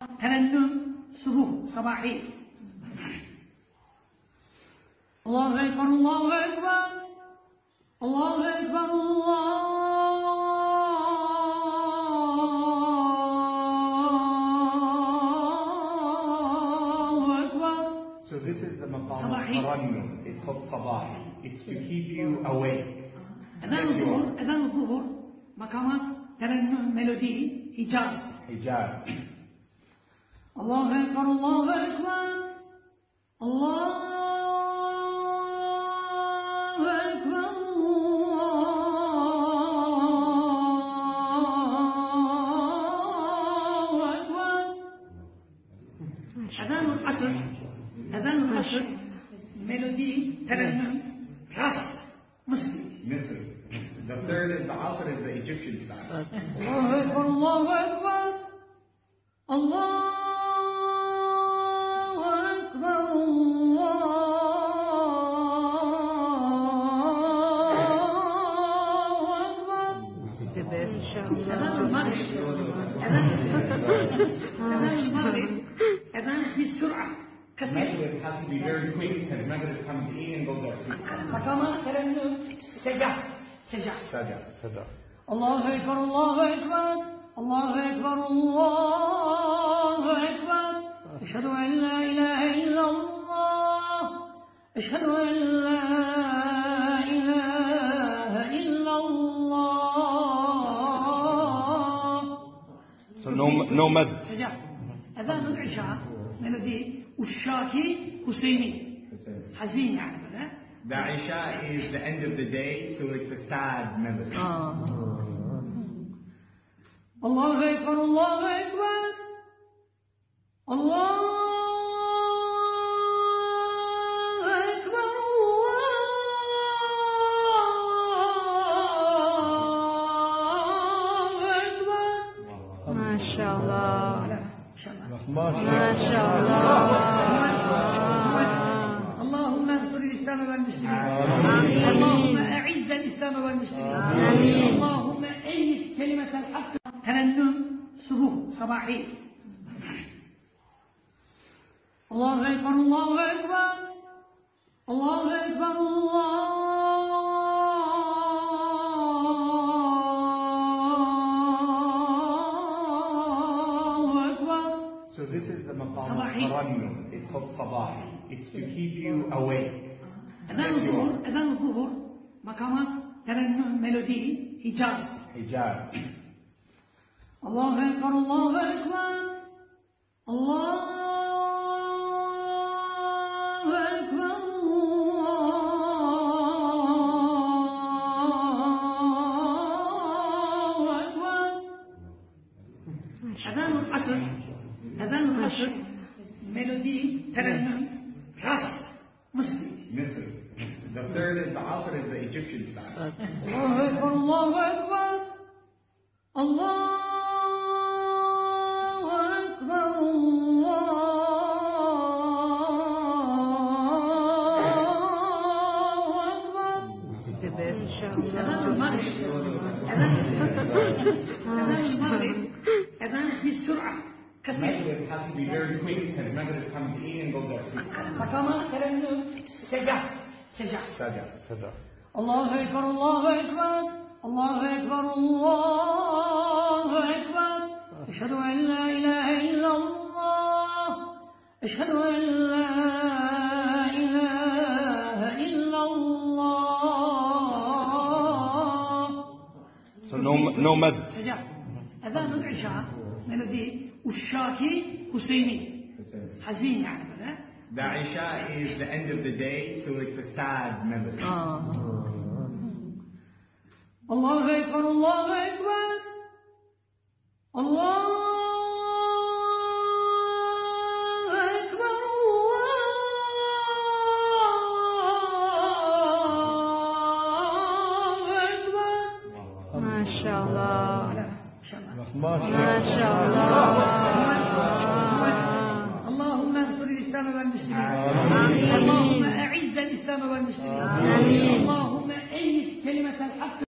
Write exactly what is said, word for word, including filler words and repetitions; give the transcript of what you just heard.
ترنم صبوح صباحي. الله أكبر الله أكبر الله أكبر الله أكبر. So this is the maqam al-tarannum. It's called sabahi. It's to keep you awake. أذان الظهر أذان الظهر مقامات ترنم ميلودي حجاز. Hijaz. الله أكبر الله أكبر الله أكبر الله أكبر. أذان العصر أذان العصر ميلودي ترنم رقص مسلم. Misr. The third is the Asr, is the Egyptian style. الله أكبر الله أكبر الله أكبر الله أكبر. أذان المغرب أذان المغرب أذان بسرعة كثيرة. Maghrib has to be very quick because Maghrib comes in and goes out quick. مقامات ترنم سجع سجع. Sajda. Sajda. الله أكبر الله أكبر الله أكبر الله أكبر. أشهد أن لا إله إلا الله أشهد أن لا إله إلا الله. So no, no mad. سجع. أذان العشاء ميلودي والشاكي حسيني حزين يعني بدأ. The Isha is the end of the day, so it's a sad melody. الله أكبر الله أكبر الله أكبر الله أكبر. ما شاء الله ما شاء الله. اللهم انصر الإسلام والمسلمين. اللهم أعز الإسلام والمسلمين. اللهم أيد كلمة الحق. ترنم صبوح صباحي. الله أكبر الله أكبر الله أكبر الله أكبر. So this is the maqam al-tarannum. It's called sabahi. It's to keep you awake. أذان الظهر أذان الظهر مقامات ترنم ميلودي حجاز. Hijaz. الله أكبر الله أكبر الله أكبر الله أكبر. أذان العصر أذان العصر ميلودي ترنم رقص مسلم. Misr. The third is the Asr, is the Egyptian style. الله أكبر الله أكبر الله أكبر الله أكبر. أذان المغرب أذان أذان المغرب أذان بسرعة كثيرة. Maghrib has to be very quick because Maghrib comes in and goes out quick. مقامات ترنم سجع سجع. Sajda. Sajda. الله أكبر الله أكبر الله أكبر الله أكبر. أشهد أن لا إله إلا الله أشهد أن لا إله إلا الله. So no, no mad. سجع. أذان العشاء ميلودي والشاكي حسيني حزين يعني بدأ. The Isha is the end of the day, so it's a sad melody. الله أكبر الله أكبر الله أكبر الله أكبر. ما شاء الله ما شاء الله. اللهم انصر الإسلام والمسلمين. اللهم أعز الإسلام والمسلمين. اللهم أيد كلمة الحق.